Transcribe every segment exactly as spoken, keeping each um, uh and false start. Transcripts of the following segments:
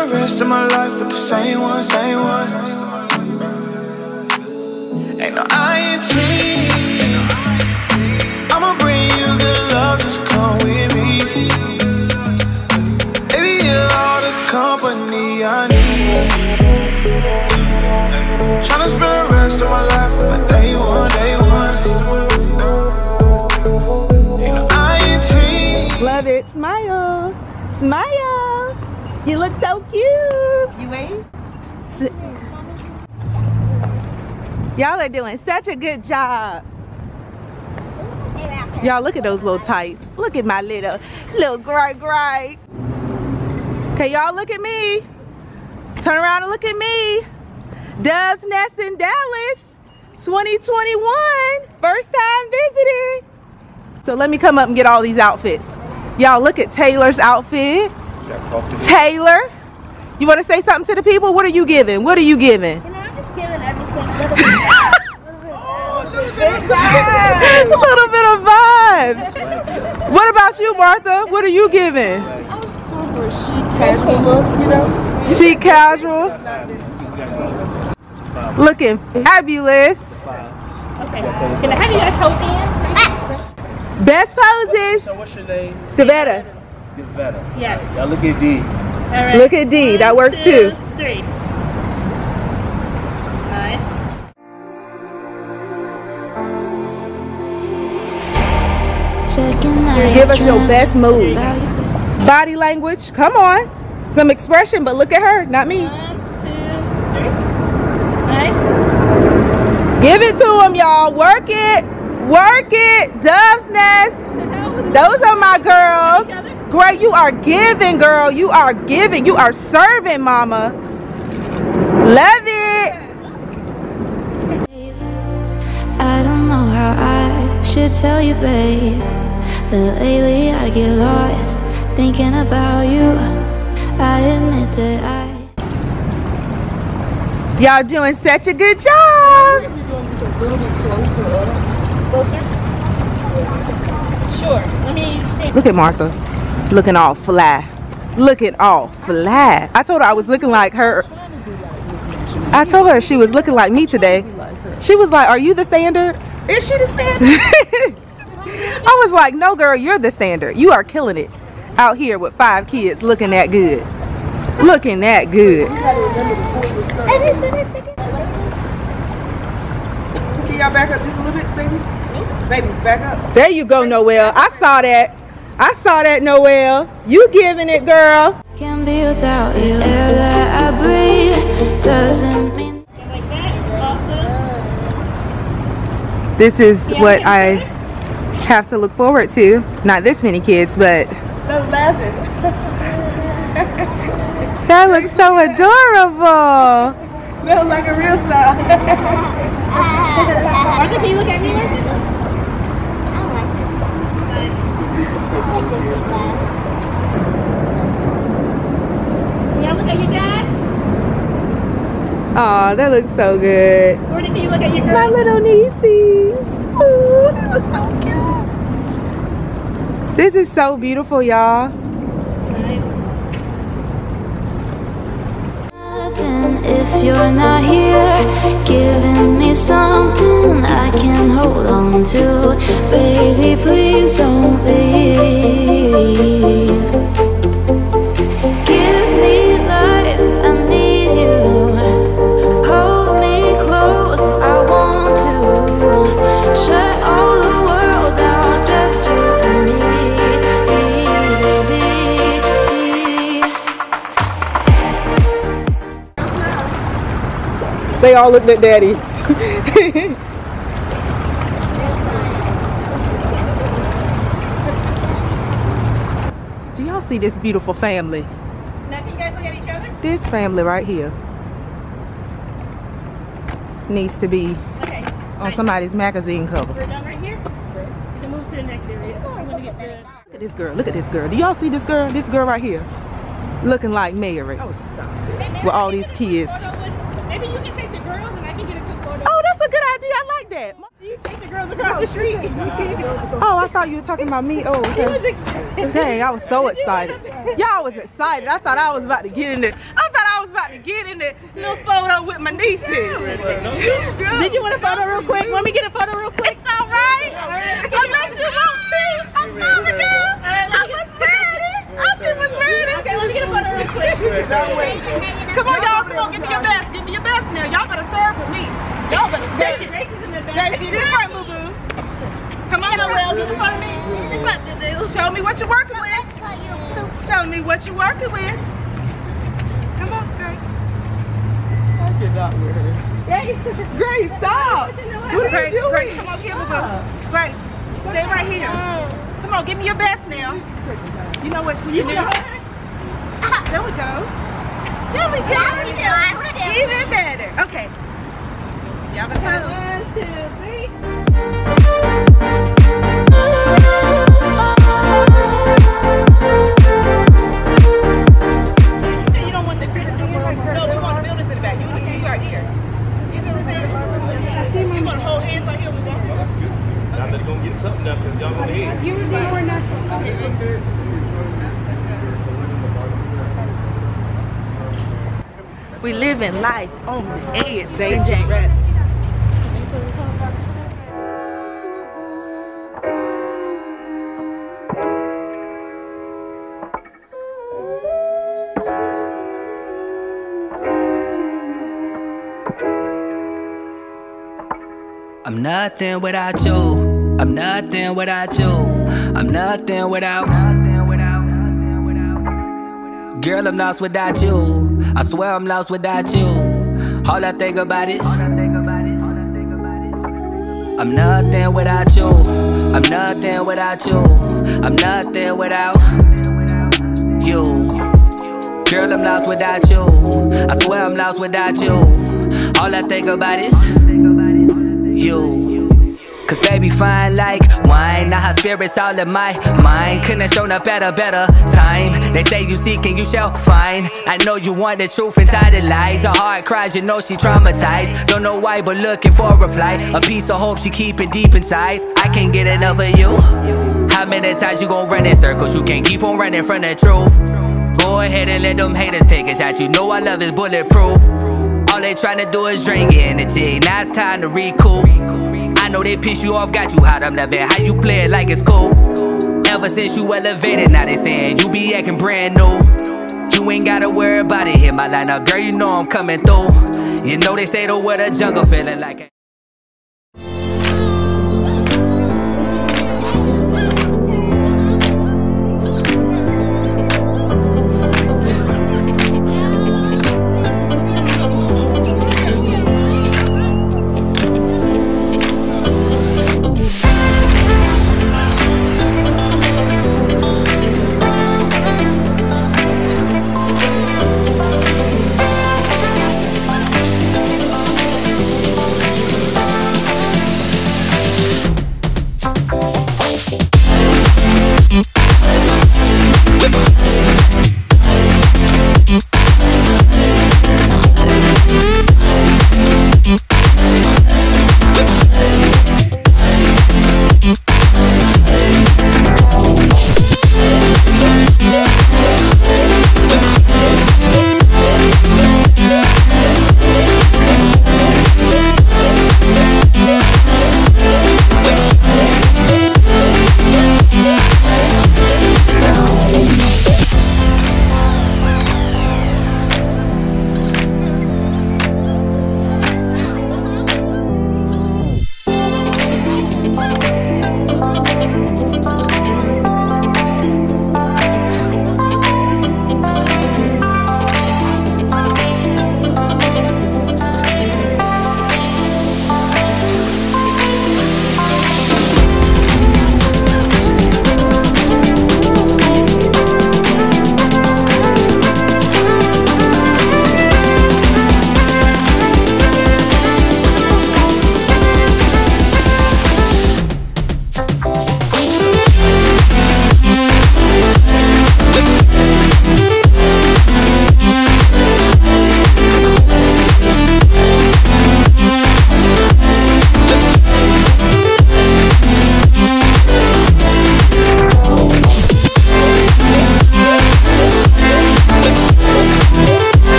the rest of my life with the same one, same one. Ain't no I N T. I'ma bring you good love, just come with me. Baby, you're all the company I need. Tryna spend the rest of my life with my day one, day one. Ain't no I N T. Love it. Smile. Smile. You look so cute. You wait? Y'all are doing such a good job. Y'all look at those little tights. Look at my little, little gray gray. Okay, y'all look at me. Turn around and look at me. Dove's Nest in Dallas, twenty twenty-one. First time visiting. So let me come up and get all these outfits. Y'all look at Taylor's outfit. Taylor, you want to say something to the people? What are you giving? What are you giving? You know, I'm just giving everything. Oh, a little bit of vibes. A little bit of vibes. What about you, Martha? What are you giving? I'm just going for a chic casual look, you know? Chic casual. Looking fabulous. Okay. Can I have you guys hold hands? Best poses. So what's your name? Devetta. Devetta. Yes. Y'all look at D. All right. Look at D. That works One, too. two, Three. Nice. Give us your best move. Body language. Come on. Some expression, but look at her, not me. One, two, three. Nice. Give it to them, y'all. Work it. Work it. Dove's Nest. Those are my girls. Great, you are giving, girl. You are giving. You are serving, mama. Love it. I don't know how I should tell you, babe, that lately I get lost thinking about you. I admit that I Y'all doing such a good job. Closer. Sure. Let me. Look at Martha. Looking all fly. Looking all fly. I told her I was looking like her. I told her she was looking like me today. She was like, are you the standard? Is she the standard? I was like, no girl, you're the standard. You are killing it out here with five kids looking that good. Looking that good. Can y'all back up just a little bit, babies? Babies, back up. There you go, Noelle. I saw that. I saw that, Noelle. You giving it, girl. can't be without you. The air that I breathe doesn't mean Like that. Awesome. This is what I have to look forward to. Not this many kids, but No laughing. that looks so adorable. No, like a real song. Martha, can you look at me like this? Can y'all look at your dad? Aw, that looks so good. Jordan, can you look at your girl? My little nieces. Oh, they look so cute. This is so beautiful, y'all. Nice. nothing if you're not here, giving me something I can hold on to. Baby, please don't leave. Give me life, I need you. Hold me close, I want to. Shut all the world down, just you and me. They all looked at Daddy. Do y'all see this beautiful family? Now can you guys look at each other? This family right here needs to be Okay. on Nice. somebody's magazine cover. We're done right here. We can move to the next area. I'm gonna get the. Look at this girl. Look at this girl. Do y'all see this girl? This girl right here. Looking like Mary. Oh, stop it. Hey, maybe With all I can these get a quick kids. photo with- Maybe you can take the girls and I can get a quick photo. Oh, that's a good idea. I like that. Do you you take the girls across the street. Oh, I thought you were talking about me. Oh, She okay. was excited. Dang, I was so excited. Y'all was excited. I thought I was about to get in it. I thought I was about to get in the little photo with my nieces. Did you want a photo real quick? Want me to get a photo real quick? It's all right. Unless you want to. I'm sorry, girl. I was ready. I was ready. Okay, let me get a photo real quick. Come on, y'all. Come on, give me your best. Give me your best now. Y'all better serve with me. Y'all better serve. Grace is in the back. Grace, get in front, boo boo. Come on, Noel. Get in front of me. Show me what you're working with. Show me what you're working with. Come on, Grace. I cannot with her. Grace. Grace, stop. What are Grace, you doing? Grace, come on, here, boo boo. Grace, stay right here. Come on, give me your best now. You know what you, You do? want to hold her? There we go. There we go. Even better. Okay. Y'all better pose. One, two, three. You don't want the Christian No, we want the building to the back. You, you, you right here. You know what I'm saying? You want to hold hands right here when we walk? That's good. Now they're gonna get something done because y'all gonna eat. You would be more natural. We living life on the edge. Dangerous. I'm nothing without you. I'm nothing without you. I'm nothing without. Girl, I'm lost without you. I swear I'm lost without you. All I think about is I'm nothing without you. I'm nothing without you. I'm nothing without you. Girl, I'm lost without you. I swear I'm lost without you. All I think about is you. Cause baby fine like wine. Now her spirit's all in my mind. Couldn't have shown up at a better time. They say you seek and you shall find. I know you want the truth inside the lies. Her heart cries, you know she traumatized. Don't know why but looking for a reply. A piece of hope she keeping deep inside. I can't get enough of you. How many times you gon' run in circles? You can't keep on running from the truth. Go ahead and let them haters take a shot. You know our love is bulletproof. All they tryna do is drain your energy. Now it's time to recoup. I know they piss you off, got you hot. I'm loving how you play it like it's cool. Ever since you elevated, now they saying you be acting brand new. You ain't gotta worry about it. Hit my line up, girl, you know I'm coming through. You know they say the word of jungle feeling like it.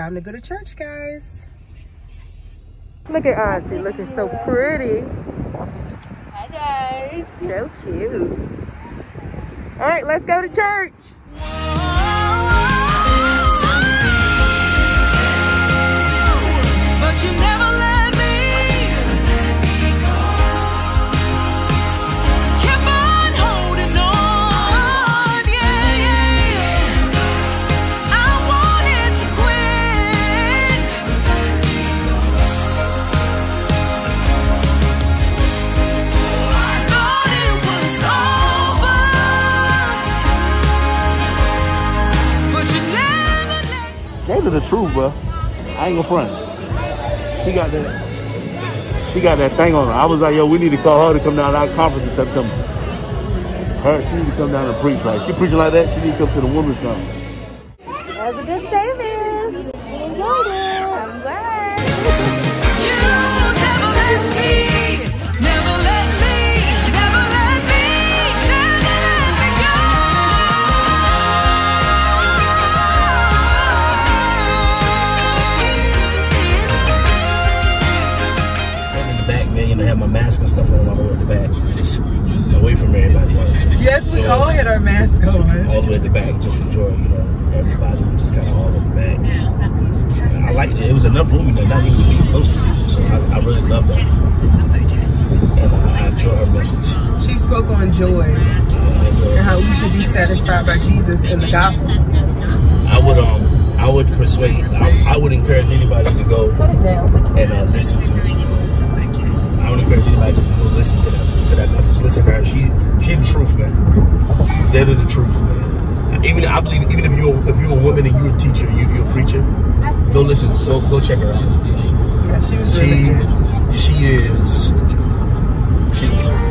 time to go to church, guys. Look at Auntie, looking so pretty. Hi guys, so cute. All right, let's go to church. But you never let me. You kept on holding on, yeah, yeah. I wanted to quit. I thought it was over, but you never let me. Kayla the truth, bro. I ain't gonna front. She got that. She got that thing on her. I was like, yo, we need to call her to come down to our conference in September. Her, she need to come down and preach. Like she preaching like that, she need to come to the women's conference. That was a good service. Enjoyed it. I'm glad. You never let me, never let me, never let me, never let me go. I'm in the back, man. You know, have my mask and stuff on all the way at the back, just away from everybody else. Yes, we So, all had our masks on. all the way at the back, just enjoy, you know, everybody, just kind of all at the back. I like it. It was enough room in there, not even to be close to people, so I, I really love that. And I, I enjoy her message. She spoke on joy I, I enjoy and her. how we should be satisfied by Jesus in the gospel. I would, um, I would persuade, I, I would encourage anybody to go and uh, listen to it. I would encourage anybody just to go listen to that, to that message. Listen to her. She, she the truth, man. They're the truth, man. Even I believe, even if you're if you're a woman and you're a teacher, you, you're a preacher, go listen, go go check her out. Yeah, she was She really good. she is she the truth.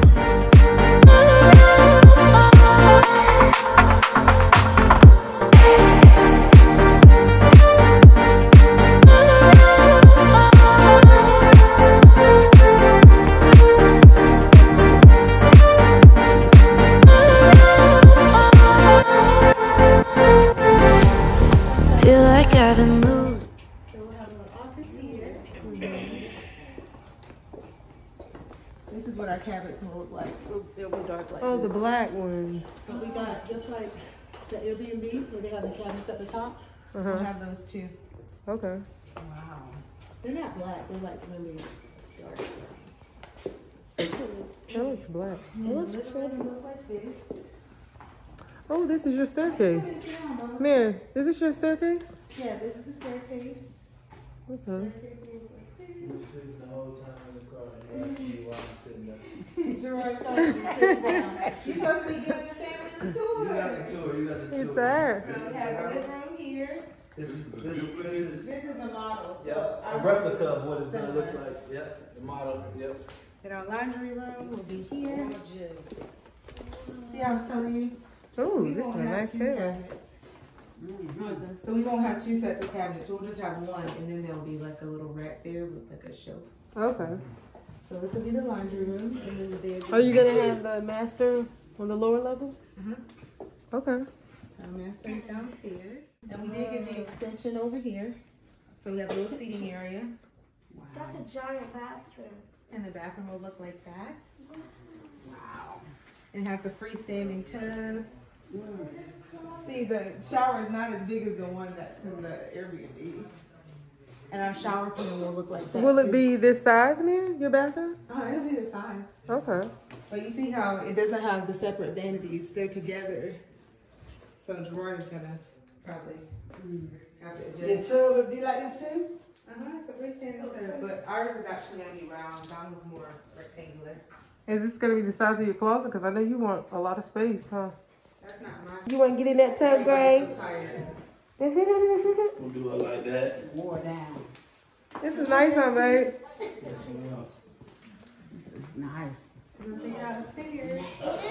Feel like I've been moved. This is what our cabinets will look like. They'll be dark like Oh, the this. black ones. So we got just like the Airbnb where they have the cabinets at the top. We'll Uh-huh. have those too. Okay. Wow. They're not black, they're like really dark. That looks black. It looks pretty. Look like this. Oh, this is your staircase. Mary, is this your staircase? Yeah, this is the staircase. Okay. Gerard told me to sit down. You're supposed to be giving your family the tour. You got the tour, you got the tour. It's there. So we have a living room here. This is, this, this is, This is the model. So yep, a our- replica of what it's gonna look like. Yep, the model, yep. And our laundry room will be here. See, I was telling you. Oh, we this is won't a have nice two table. cabinets. So we won't have two sets of cabinets. We'll just have one, and then there'll be like a little rack there with like a shelf. Okay. So this will be the laundry room, and then the bed. Are you gonna have the master on the lower level? Uh-huh. Okay. So our master is downstairs, and we did get the extension over here. So we have a little seating area, That's a giant bathroom. and the bathroom will look like that. Wow. It has the freestanding tub. See, the shower is not as big as the one that's in the Airbnb. And our shower panel will look like that. Will it too. be this size, Mary? Your bathroom? Oh, it'll be the size. Okay. But you see how it doesn't have the separate vanities. They're together. So Gerard is gonna probably have to Your adjust. tub would be like this too? Uh-huh, it's a freestanding tub, but ours is actually gonna be round. Mine was more rectangular. Is this gonna be the size of your closet? Because I know you want a lot of space, huh? That's not mine. You want to get in that tub, I'm Gray? so tired. We'll do it like that. Wore down. This is nice, huh, babe? This is nice. We'll take it out the stairs.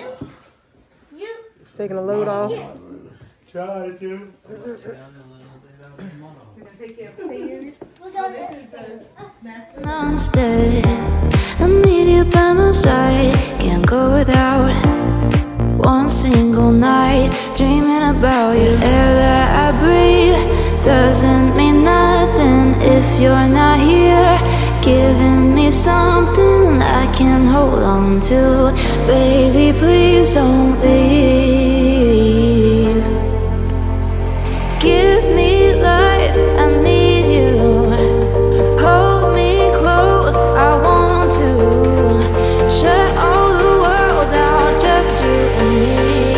Taking a load off. Try to. So we're gonna take you upstairs. So this is the master. Instead, I need you by my side. Can't go without one single night dreaming about you. Air that I breathe doesn't mean nothing. you're not here, giving me something I can hold on to. Baby, please don't leave. Give me life, I need you. Hold me close, I want to. Shut all the world out, just you and me.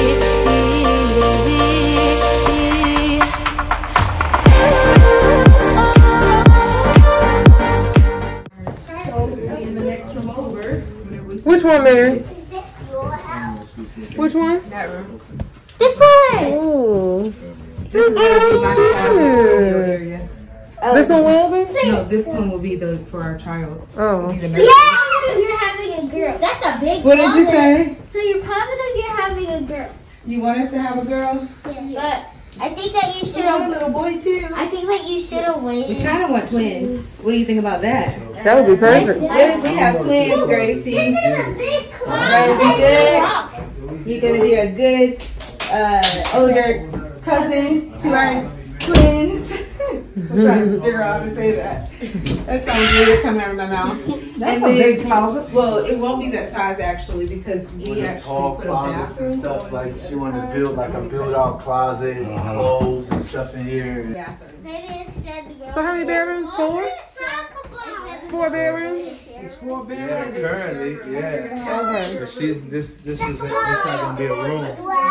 Which one, Mary? Which one? That room. This one! Oh. This is gonna be my child's studio area. This one will be? No, this one will be the for our child. Oh. Be the Yeah, nursery. you're having a girl. That's a big What did you closet. say? So you're positive you're having a girl. You want us to have a girl? Yeah. But I think that you You should want a have. little boy too? I think that you should have We waited. kind of want twins. What do you think about that? That would be perfect. What if we have twins, Gracie? This is a big closet. That would be good. You're gonna be a good uh, older cousin to our twins. I'm trying to figure out how to say that. That sounds weird coming out of my mouth. That's And a then- big closet. Well, it won't be that size actually because we With the actually tall put a closets and bathroom. stuff, like she wanted to build like a build out closet, and clothes and stuff in here. Bathroom. Maybe instead the girl. So how many bedrooms? Four? Four bedrooms? It's four bedrooms. Yeah, currently, yeah. Okay. But she's this. This is. This not gonna be a room.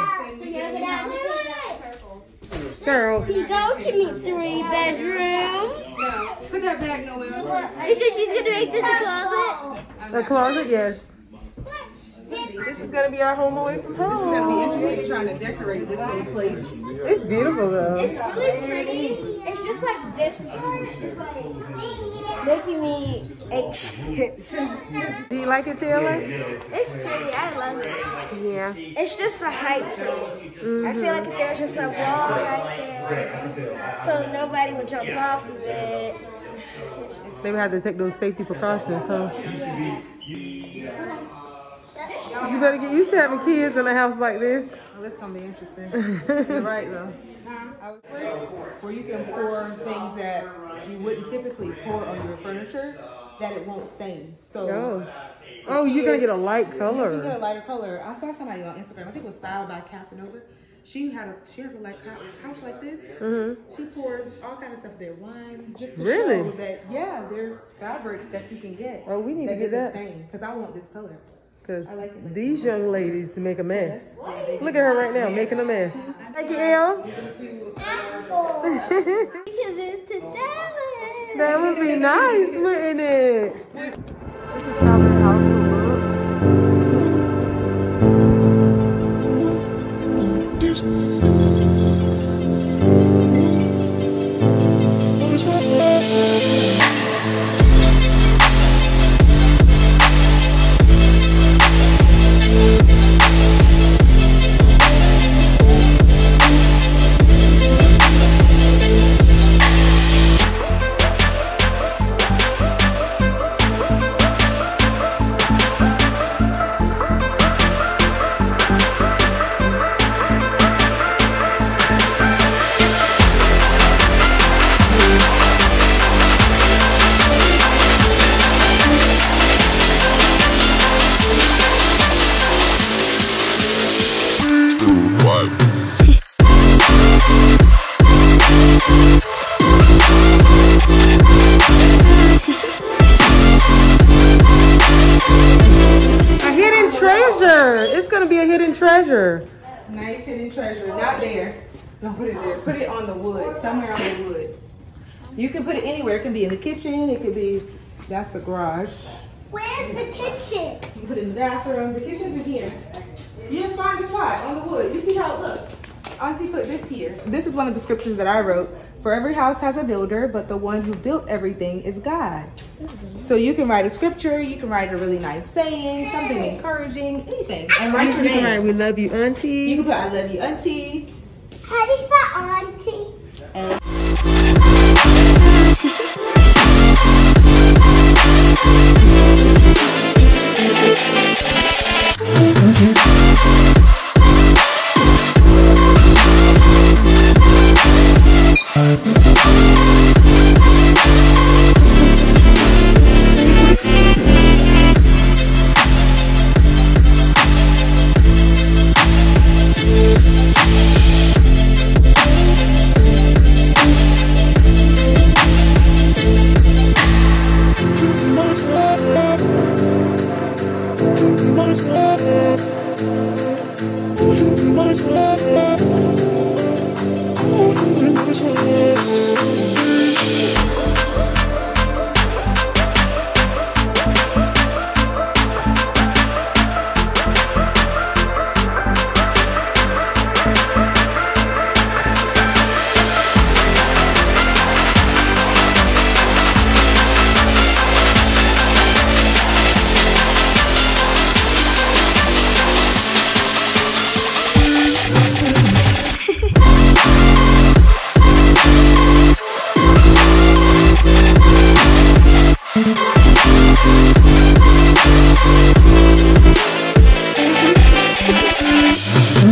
Girl. Go to me three bedrooms. No, put that back, Noel. Because she's gonna make this a closet. A closet, yes. This is gonna be our home away from This is gonna be home. interesting trying to decorate this whole place. It's beautiful though. It's really pretty. It's just like this part is like making me anxious. Do you like it, Taylor? It's pretty. I love it. Yeah. It's just the height for me. I feel like if there's just a wall right there, so nobody would jump off of it. They would have to take those safety precautions, huh? You better get used to having kids in a house like this. Well, it's gonna be interesting. You're right though. I would where you can pour things that you wouldn't typically pour on your furniture, that it won't stain. So. Oh, oh, you're gonna get a light You can get a color. lighter color. I saw somebody on Instagram. I think it was Styled by Casanova. She had a she has a like house like this. Mhm. She pours all kind of stuff there, wine, just to Really? show that yeah, there's fabric that you can get. Oh, we need to get doesn't that. stain. Cause I want this color. Because I like it. these young ladies make a mess. Look at her right now, making a mess. Thank you, Elle. We can move to Dallas. That would be nice, wouldn't it? This is how their house will look. A hidden treasure. It's gonna be a hidden treasure. Nice hidden treasure. Not there. Don't put it there. Put it on the wood. Somewhere on the wood. You can put it anywhere. It can be in the kitchen. It could be. That's the garage. Where's the kitchen? You can put it in the bathroom. The kitchen's in here. You just find a spot on the wood. You see how it looks. Auntie put this here. This is one of the scriptures that I wrote. For every house has a builder, but the one who built everything is God. So you can write a scripture. You can write a really nice saying, something encouraging, anything, and write your You can write, name. we love you, auntie. You can put I love you, auntie. How do you spell auntie? And Uh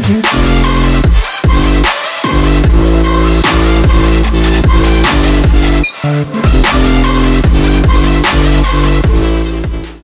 you.